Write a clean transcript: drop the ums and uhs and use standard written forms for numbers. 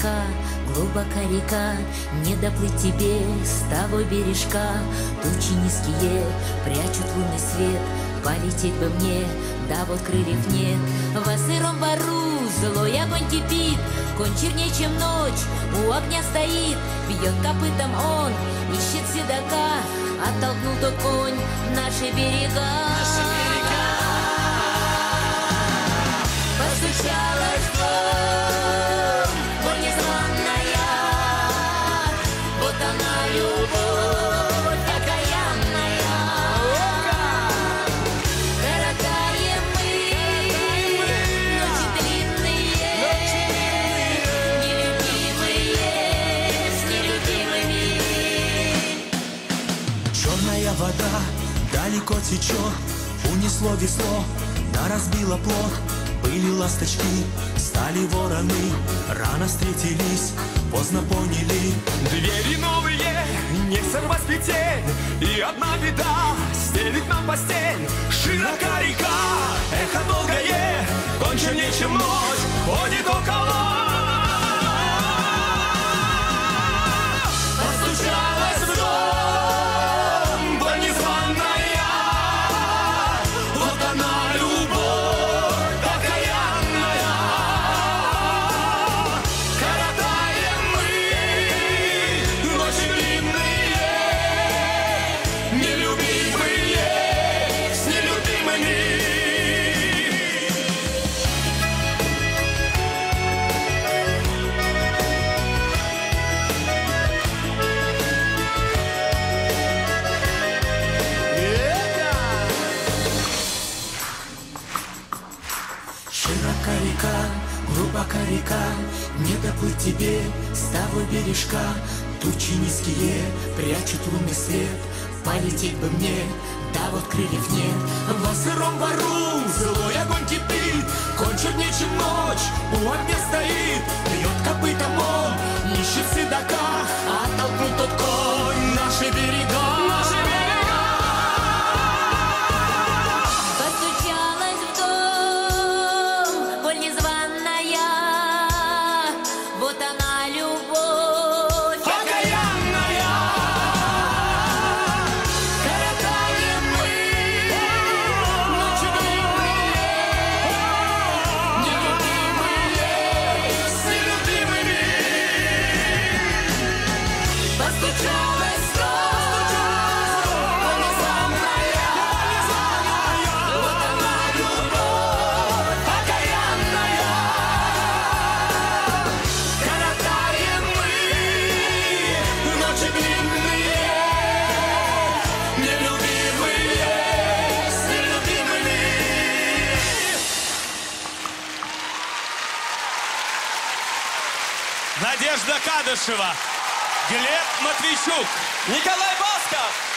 река, глубока река, не доплыть тебе с того бережка. Тучи низкие прячут лунный свет, полететь бы мне, да вот крыльев нет. Во сыром бару злой огонь кипит, конь черней, чем ночь, у огня стоит. Бьет копытом он, ищет седока, оттолкнул тот конь наши берега. Постучалась в дом, боль незваная, вот она любовь окаянная. Коротаем мы ночи длинные, нелюбимые с нелюбимыми. Черная вода далеко течет, унесло весло, да разбило плот. Были ласточки, стали вороны, рано встретились, поздно поняли. Двери новые, не сорвать с петель, и одна беда стелит нам постель. Широка река, эхо долгое, конь черней, чем ночь, ходит около. Постучалась в дом, боль незваная, вот она любовь окаянная. Коротаем мы ночи длинные, нелюбимые с нелюбимыми. Широка река, глубока река, не доплыть тебе с того бережка. Тучи низкие прячут лунный свет, полететь бы мне, да вот крыльев нет. Во сыром бару злой огонь кипит, конь черней, чем ночь, у огня стоит. Бьет копытом он, ищет седока, оттолкнул тот конь наши берега. Постучалась в дом, боль незваная, вот она любовь Окаянная. Коротаем мы ночи длинные, нелюбимые С нелюбимыми. Постучалась в дом, боль незваная, вот она любовь Окаянная. Коротаем мы ночи длинные, нелюбимые с нелюбимыми. Надежда Кадышева, Глеб Матвейчук, Николай Басков.